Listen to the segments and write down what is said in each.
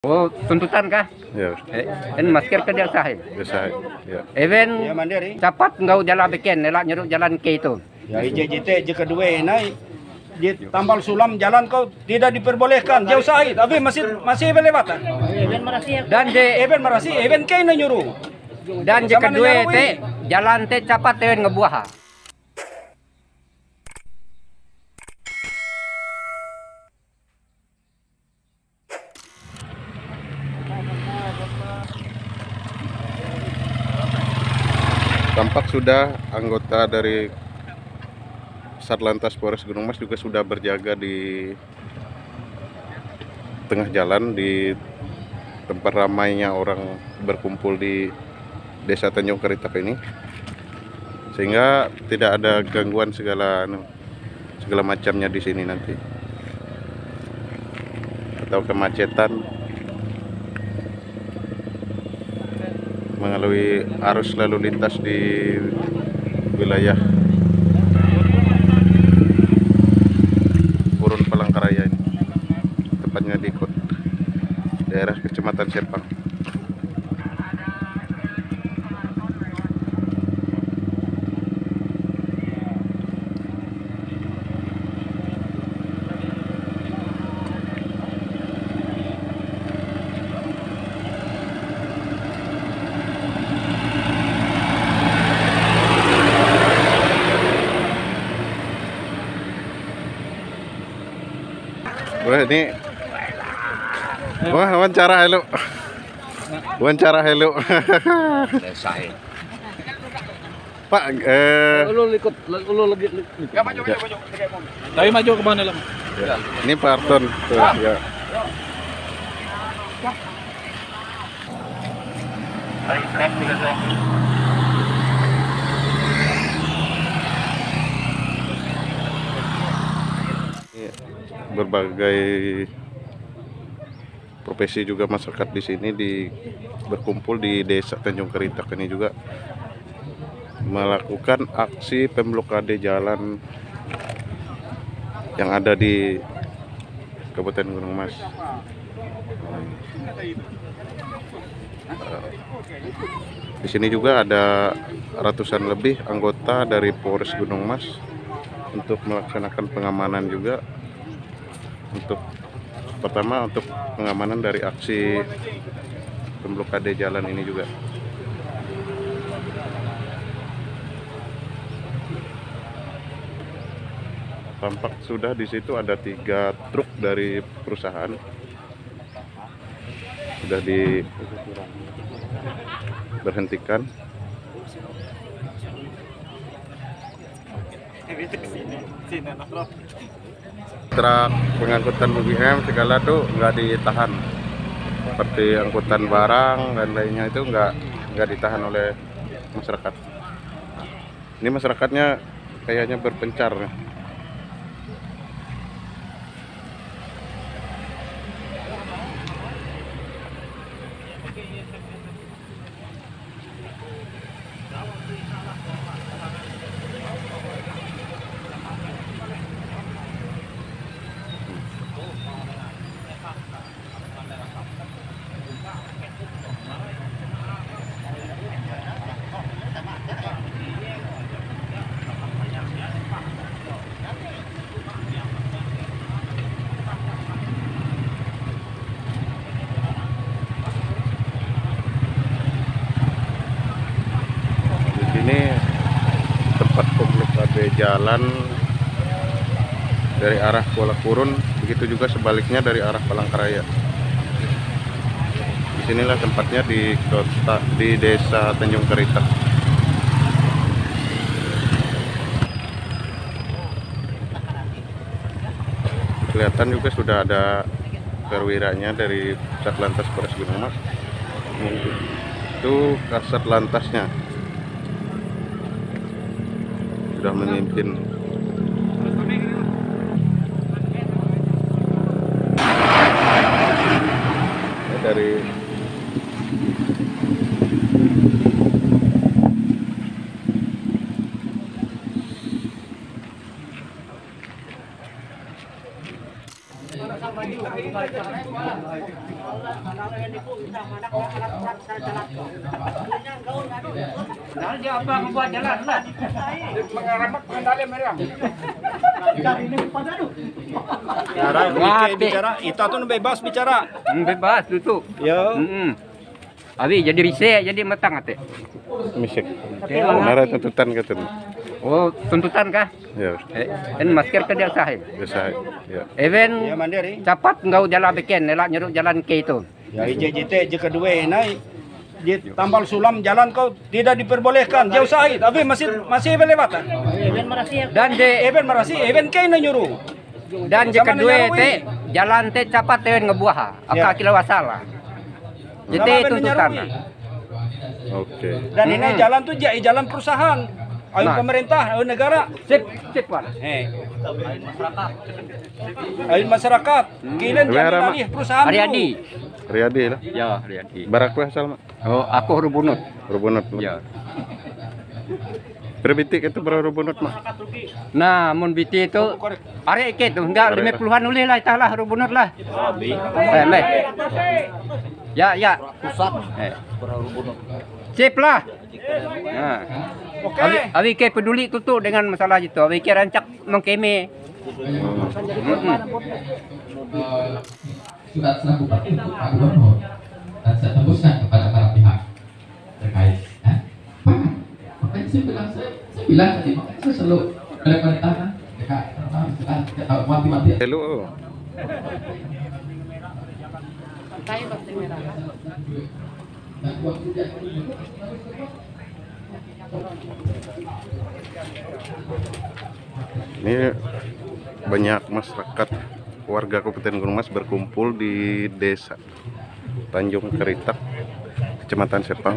Oh, tuntutan kah? Ya, Ini masker ke dia sahih. biasa. Ya. Even Ya mandiri. cepat engkau jalan bikin, elak nyeruk jalan ke itu. Ya IJJT je kedua naik. Di tambal sulam jalan kau tidak diperbolehkan. Jauh sahid. Tapi masih lewatan. Dan Even marasi, even kau na nyuruh. dan je kedua te jalan te cepat te ngebuah. Tampak sudah anggota dari Satlantas Polres Gunung Mas juga sudah berjaga di tengah jalan di tempat ramainya orang berkumpul di Desa Tanjung Keritak ini, sehingga tidak ada gangguan segala macamnya di sini nanti, atau kemacetan melalui arus lalu lintas di wilayah Purun Palangkaraya ini, tepatnya di daerah Kecamatan Sepang. Wah, ini wawancara hello. Wawancara hello. Pak, Lu ikut, lu lagi. Ya maju. Tapi maju ke mana lang? ya, ini Pak Arton tuh, ya. Berbagai profesi juga masyarakat di sini berkumpul di Desa Tanjung Keritak ini juga melakukan aksi pemblokade jalan yang ada di Kabupaten Gunung Mas. Di sini juga ada ratusan lebih anggota dari Polres Gunung Mas untuk melaksanakan pengamanan juga. Untuk pertama untuk pengamanan dari aksi pemblokade jalan ini juga. Tampak sudah di situ ada 3 truk dari perusahaan sudah diberhentikan. Truk pengangkutan BBM segala tuh nggak ditahan, seperti angkutan barang dan lainnya itu nggak ditahan oleh masyarakat. Ini masyarakatnya kayaknya berpencar. Ini tempat pemblokade jalan dari arah Kuala Kurun, begitu juga sebaliknya dari arah Palangkaraya. Disinilah tempatnya di Desa Tanjung Keritak. Kelihatan juga sudah ada perwiranya dari Satlantas Polres Gunung Mas. Itu kasat lantasnya sudah memimpin. Dari Nah, dia apa membuat jalan lah. Mengeremat pengendali mereka. Bicara, itu tuh bebas bicara. Bebas tutup. Ya. Abi jadi risik, jadi matang ate. Misik. Nara tuntutan kata. Oh, tuntutan kah? Ya, Dan masker ke dia sahih. biasa. Ya. Even Ya mandiri. cepat engkau jalan bikin, elak nyeruk jalan ke itu. Ya IJJT je kedua naik di tambal sulam jalan kau tidak diperbolehkan jauh sahid tapi masih lewatan Dan even marasi even kay na nyuruh dan Sama jika dua nenyaruhi. te jalan te cepat te ngebuah. Ya. Aka kilo wasalah. Jadi Sama tuntutan. menyaruhi. Oke. Dan ini jalan tuh jalan perusahaan ayo Nah. pemerintah ayo negara Sip Wan. ayo masyarakat kilen Where jangan am I? alih perusahaan dulu. Ariadi. Riyadi lah. Ya, Ariadi. Barak weh Salma. Oh, aku rubunut. Rubunut. Ya. Berbitik itu berapa rubunut mah? Nah, mun biti itu are ke tu enggak 50-an ulih lah itah lah rubunut lah. Leh. Ya. Pusat. Sip lah. Nah. Oke. Abi ke peduli tutup dengan masalah itu. Abi ke rancak mengkeme. Surat selaku Pak Gubernur dan saya tembuskan kepada para pihak terkait. Makanya saya bilang tadi, makanya saya selalu oleh perintahkan mati-mati. Hello. Ini banyak masyarakat warga Kabupaten Gunung Mas berkumpul di desa Tanjung Keritak, Kecamatan Sepang,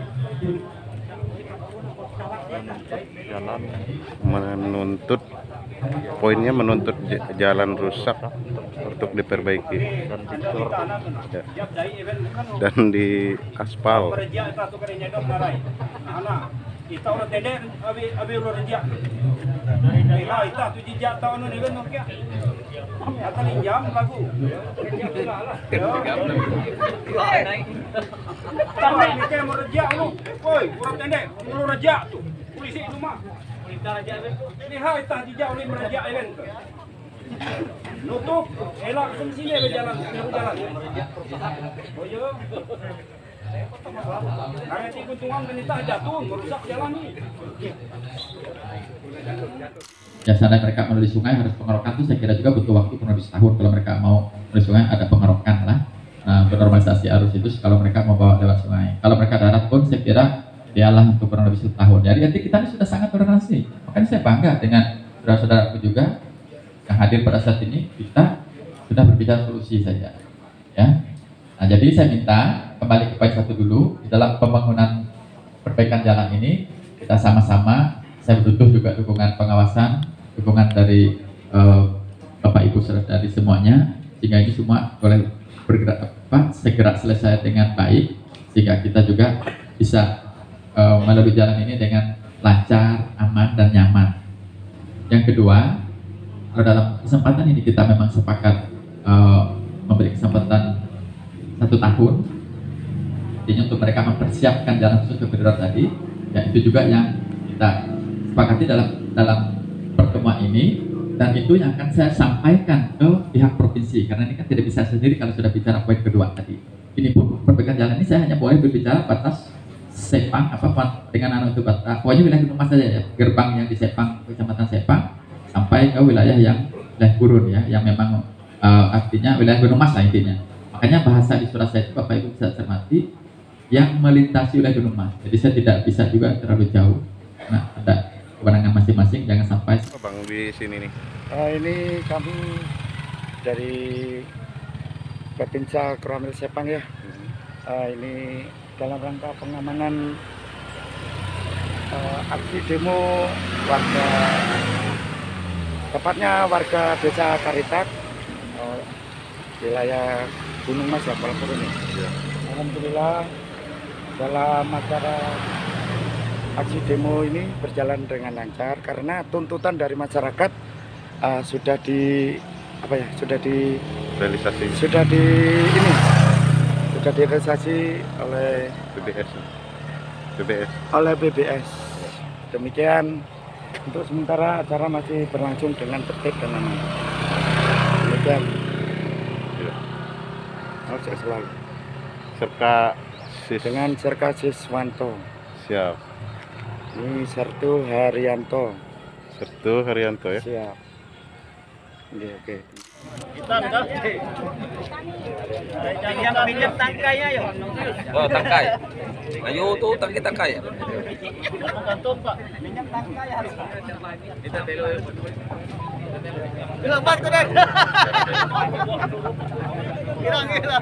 menuntut poinnya menuntut jalan rusak untuk diperbaiki ya. Dan di aspal. Kita orang tender, abi orang rejak. Kita tu jejak tahu ni kan okey. Kata linjam lagu. Sampai ni kan merejak lu. Oi, orang tender, orang rejak tu. Polisi tu mah. Kita rejak. Lihat kita jejak oleh merejak event. Nutup, elak sini berjalan, jalan. Oh ya. Nanti keuntungan pemerintah jatuh, merusak jalan ini. Ya, seandainya mereka melalui sungai harus pengerokan itu saya kira juga butuh waktu kurang lebih setahun. Kalau mereka mau melalui sungai ada pengerokan lah. Nah, normalisasi arus itu kalau mereka mau bawa lewat sungai. Kalau mereka darat pun saya kira dialah untuk kurang lebih setahun. Jadi nanti kita ini sudah sangat toleransi. Makanya saya bangga dengan saudara-saudaraku juga yang hadir pada saat ini. Kita sudah berbicara solusi saja. Ya. Nah, jadi saya minta kembali ke poin satu dulu, di dalam pembangunan perbaikan jalan ini kita sama-sama, saya butuh juga dukungan pengawasan, dukungan dari Bapak Ibu serta dari semuanya, sehingga ini semua boleh bergerak segera selesai dengan baik, sehingga kita juga bisa melalui jalan ini dengan lancar, aman dan nyaman. Yang kedua, kalau dalam kesempatan ini kita memang sepakat memberi kesempatan 1 tahun, artinya untuk mereka mempersiapkan jalan khusus ke koridor tadi, ya itu juga yang kita sepakati dalam pertemuan ini, dan itu yang akan saya sampaikan ke pihak provinsi, karena ini kan tidak bisa sendiri kalau sudah bicara poin kedua tadi. Ini pun perbaikan jalan ini saya hanya boleh berbicara batas Sepang dengan itu batas, pokoknya wilayah Gunung Mas saja ya, gerbang yang di Sepang, Kecamatan Sepang, sampai ke wilayah yang wilayah gurun ya, yang memang artinya wilayah Gunung Mas lah intinya. Makanya bahasa di surat saya itu Bapak Ibu bisa cermati yang melintasi wilayah Gunung Mas. Jadi saya tidak bisa juga terlalu jauh. Nah, ada kewenangan masing-masing, jangan sampai. Bang di sini nih. Ini kami dari Bapinsa Koramil Sepang ya. Ini dalam rangka pengamanan aksi demo warga, tepatnya warga Desa Karitak, wilayah Gunung Mas ya, Palpur ini. Alhamdulillah dalam acara aksi demo ini berjalan dengan lancar karena tuntutan dari masyarakat sudah sudah direalisasi oleh BBS. Demikian untuk sementara acara masih berlangsung dengan tertib dan aman. Demikian. Sukses selalu. Dengan Serka Siswanto. Siap. Ini Sertu Haryanto. Ya. Siap. Oke. Pinjam tangkainya yuk. Oh, tangkai. Ayo tuh tangkai. Pinjam tangkai harus. Bilang batu deh. Hilang.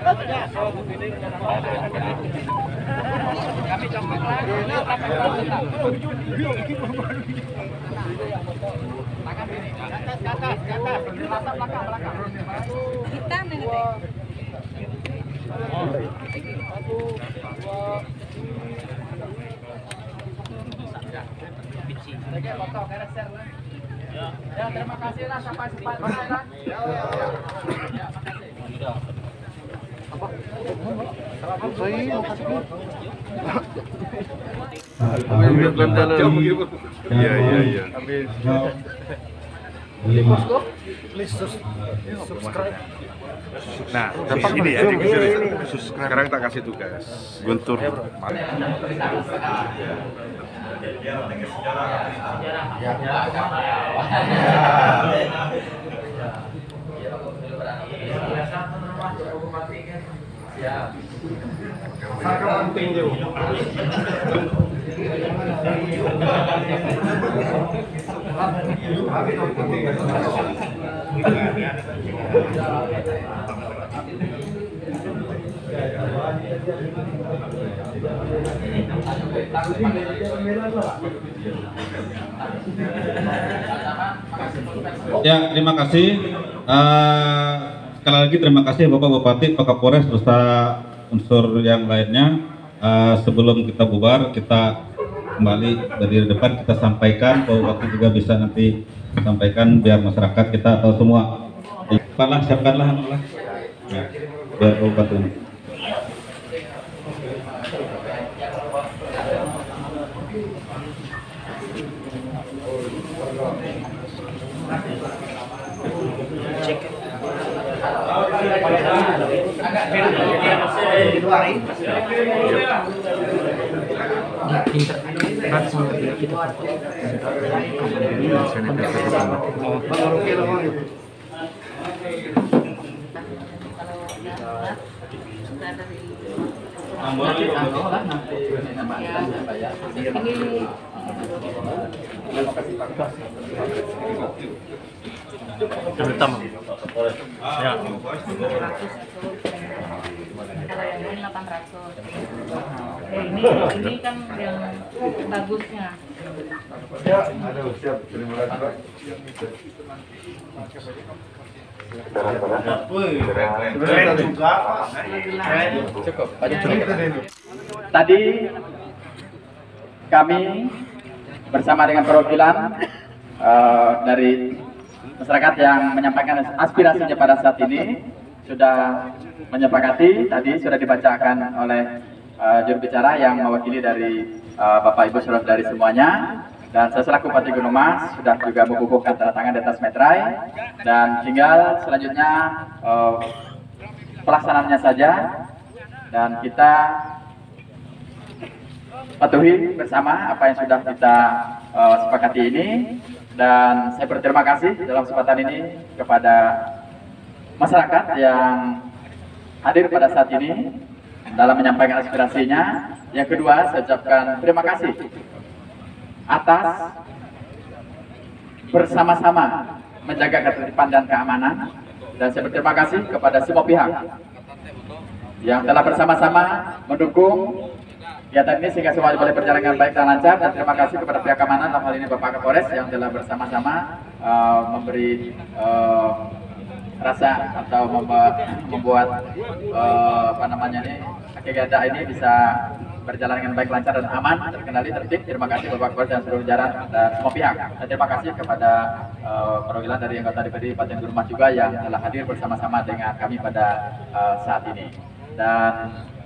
Kami coba. Ke atas. Belakang. Hitam ini. Ya, terima kasih lah sampai sempat lah. Ya, Iya. Please subscribe. Nah, ini ya, sekarang tak kasih tugas. Guntur. Ya, terima kasih. Sekali lagi terima kasih Bapak Bupati, Pak Kapolres, beserta unsur yang lainnya. Sebelum kita bubar, kita kembali berdiri depan, kita sampaikan, Pak Bupati juga bisa nanti sampaikan biar masyarakat kita tahu semua. Siapkanlah. Ya, biar Pak Bupati. Kalau yang ini 800. Ini kan yang bagusnya. Ya, ada siap. Terima kasih. Cukup. Tadi kami bersama dengan perwakilan dari masyarakat yang menyampaikan aspirasinya pada saat ini sudah menyepakati, tadi sudah dibacakan oleh juru bicara yang mewakili dari Bapak Ibu saudara dari semuanya, dan saya selaku Bupati Gunung Mas sudah juga membubuhkan tanda tangan di atas meterai, dan tinggal selanjutnya pelaksanaannya saja, dan kita patuhi bersama apa yang sudah kita sepakati ini. Dan saya berterima kasih dalam kesempatan ini kepada masyarakat yang hadir pada saat ini dalam menyampaikan aspirasinya. Yang kedua, saya ucapkan terima kasih atas bersama-sama menjaga ketertiban dan keamanan, dan saya berterima kasih kepada semua pihak yang telah bersama-sama mendukung kegiatan ini sehingga semuanya boleh berjalan dengan baik dan lancar. Dan terima kasih kepada pihak keamanan, dalam hal ini Bapak Kapolres yang telah bersama-sama memberi rasa atau membuat kegiatan ini bisa berjalan dengan baik, lancar dan aman, terkendali, tertib. Terima kasih Bapak Kapolres dan seluruh jajaran dan semua pihak. Dan terima kasih kepada perwakilan dari anggota DPD Kabupaten Gunung Mas juga yang telah hadir bersama-sama dengan kami pada saat ini. Dan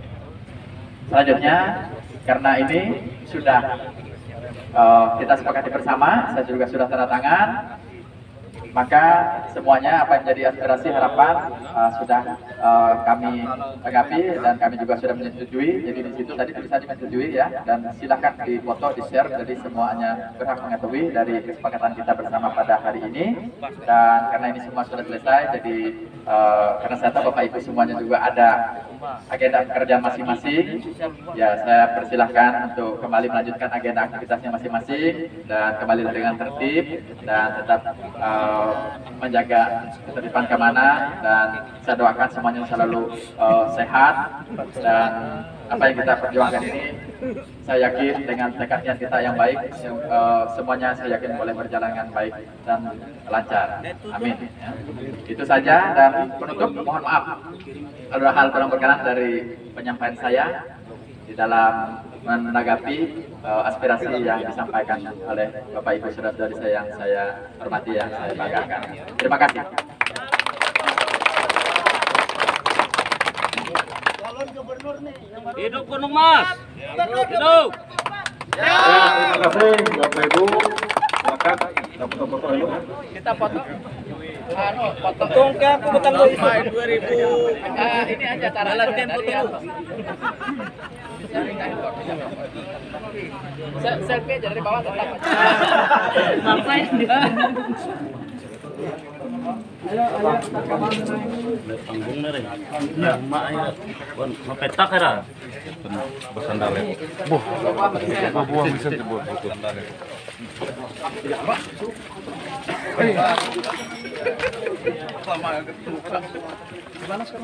Selanjutnya, karena ini sudah kita sepakati bersama, saya juga sudah tanda tangan, maka semuanya apa yang menjadi aspirasi harapan sudah kami tanggapi dan kami juga sudah menyetujui. Jadi di situ tadi tulisannya menyetujui ya, dan silakan dipoto, di-share, jadi semuanya berhak mengetahui dari kesepakatan kita bersama pada hari ini. Dan karena ini semua sudah selesai, jadi karena saya tahu Bapak Ibu semuanya juga ada agenda pekerjaan masing-masing, ya saya persilahkan untuk kembali melanjutkan agenda aktivitasnya masing-masing dan kembali dengan tertib dan tetap menjaga ketertiban keamanan, dan saya doakan semuanya selalu sehat, dan apa yang kita perjuangkan ini saya yakin dengan tekad niat kita yang baik semuanya saya yakin boleh berjalan dengan baik dan lancar. Amin. Ya. Itu saja, dan penutup mohon maaf ada hal kurang berkenan dari penyampaian saya di dalam menanggapi aspirasi yang disampaikan oleh Bapak Ibu saudara-saudari saya yang saya hormati, yang saya banggakan. Terima kasih. Hidup Gunung Mas. Hidup. Ya, terima kasih Bapak Ibu. Silakan kita foto-foto dulu. Kita foto. Foto. Tunggu aku betang 2000. Ini aja cara latihan foto. Selfie aja dari bawah tetap aja. Ngapain dia? Panggung nere. Ya, mak ya. Bon, petak era. Bersandale. Buah bisa dibuat bersandale. Gimana sekarang?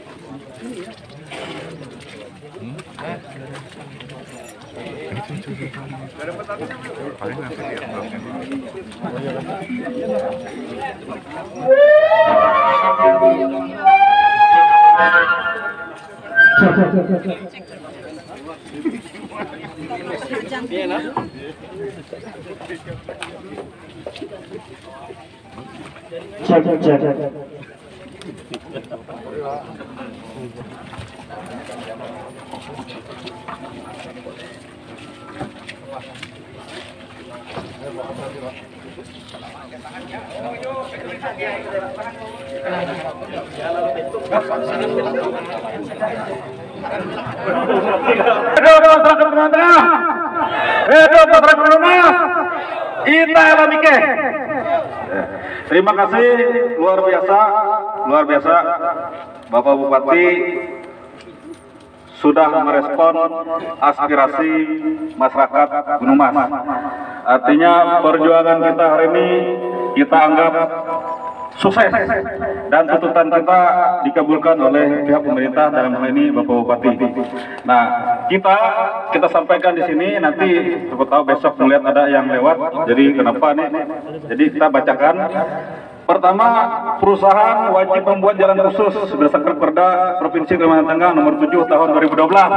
Terima kasih luar biasa Bapak Bupati sudah merespon aspirasi masyarakat Gunung Mas. Artinya perjuangan kita hari ini kita anggap sukses dan tuntutan kita dikabulkan oleh pihak pemerintah, dalam hal ini Bapak Bupati. Nah, kita sampaikan di sini, nanti siapa tahu besok melihat ada yang lewat. Jadi kenapa nih? Jadi kita bacakan. Pertama, perusahaan wajib membuat jalan khusus berdasarkan Perda Provinsi Kalimantan Tengah nomor 7 tahun 2012.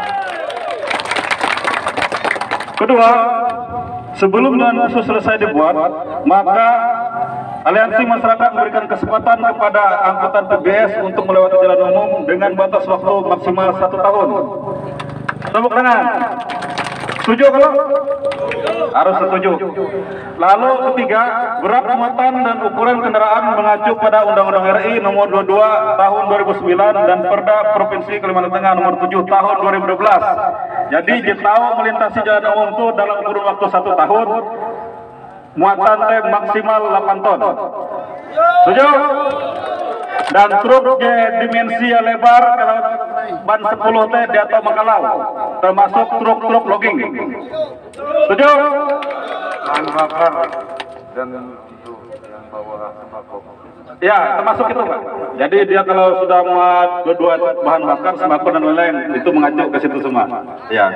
Kedua, sebelum jalan khusus selesai dibuat, maka Aliansi Masyarakat memberikan kesempatan kepada angkutan PBS untuk melewati jalan umum dengan batas waktu maksimal 1 tahun. Tepuk tangan. Setuju kalau? Harus setuju. Lalu ketiga, berat muatan dan ukuran kendaraan mengacu pada Undang-Undang RI nomor 22 tahun 2009 dan Perda Provinsi Kalimantan Tengah nomor 7 tahun 2012. Jadi jika melintasi jalan umum itu dalam kurun waktu 1 tahun, muatan maksimal 8 ton. Setuju? Dan truk dimensi lebar kalau ban 10 teh di atas Makalau, termasuk truk logging. Setuju? Bahan bakar dan itu yang bawa sembako. Ya, termasuk itu Pak. Jadi dia kalau sudah muat dua bahan bakar, sembako dan lain-lain, itu mengacu ke situ semua. Ya.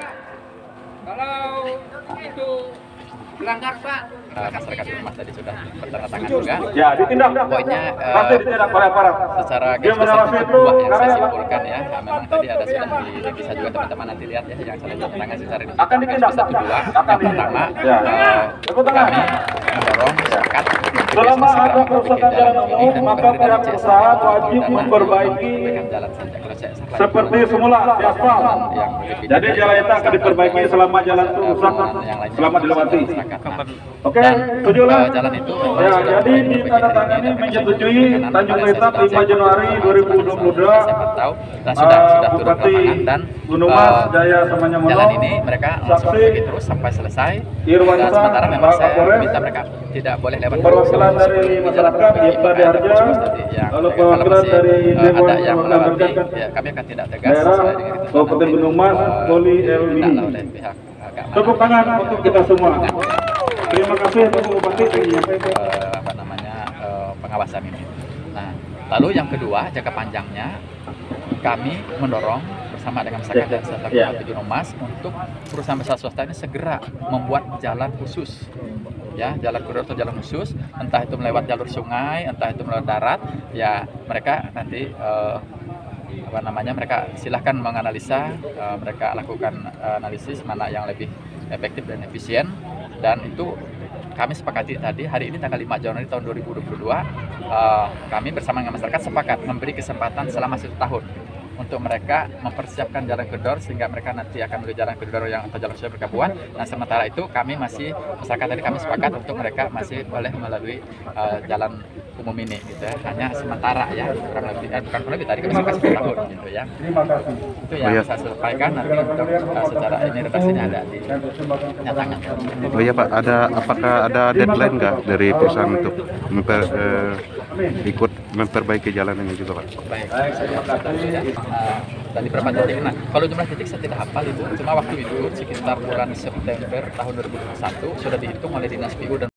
Kalau itu pelanggar Pak, masyarakat Mas tadi sudah bertanda-tangan juga. Ya, ditindak. Pokoknya pasti ditindak oleh aparat. Secara Dia garis besar mengawasi itu itu yang saya karena simpulkan ya. Nah, memang tadi ada sudah bisa juga teman-teman nanti lihat ya yang saya tangan secara ini. akan ditindak. Satu dua. Yang pertama, Ya. kami mendorong masyarakat Selama ada kerusakan jalan umum, maka pihak perusahaan wajib memperbaiki jalan saja. Kalau saya seperti semula di aspal. Jadi jalan itu akan diperbaiki selama jalan itu rusak, selama dilewati. Oke, setuju lah. Ya, jadi ditandatangani menyetujui Tanjung Letak 5 Januari 2022. Bupati Gunung Mas Jaya Samanya Mono. Jalan ini mereka langsung pergi terus sampai selesai. Dan sementara memang saya minta mereka tidak boleh lewat perwakilan dari masyarakat Yipta Diharja, lalu perwakilan dari Dewan ada yang melewati, ya kami akan tidak tegas sesuai dengan itu. Kabupaten Gunung Mas, Poli Elmi. Tepuk tangan untuk kita semua. Terima kasih Bapak Bupati apa namanya pengawasan ini. Nah, lalu yang kedua, jangka panjangnya kami mendorong bersama dengan masyarakat dan serta Kabupaten Gunung Mas untuk perusahaan besar swasta ini segera membuat jalan khusus, ya, jalan koridor atau jalan khusus, entah itu melewat jalur sungai, entah itu melewat darat, ya mereka nanti apa namanya, mereka silahkan menganalisa, mereka lakukan analisis mana yang lebih efektif dan efisien, dan itu kami sepakati tadi hari ini tanggal 5 Januari tahun 2022 kami bersama dengan masyarakat sepakat memberi kesempatan selama 1 tahun untuk mereka mempersiapkan jalan koridor sehingga mereka nanti akan menuju jalan koridor yang atau jalan sosial mereka buat. Nah, sementara itu kami masih masyarakat tadi kami sepakat untuk mereka masih boleh melalui jalan umum ini gitu ya. Hanya sementara ya, kurang lebih bukan kurang lebih tadi kami kasih 1 tahun gitu ya. Itu yang bisa saya sampaikan nanti untuk secara ini redaksinya ada di nyatangan. Oh iya Pak, apakah ada deadline nggak dari perusahaan untuk ikut memperbaiki jalan ini juga Pak? Baik, tadi berapa titik? Nah, kalau jumlah titik saya tidak hafal itu, cuma waktu itu sekitar bulan September tahun 2021 sudah dihitung oleh Dinas PU dan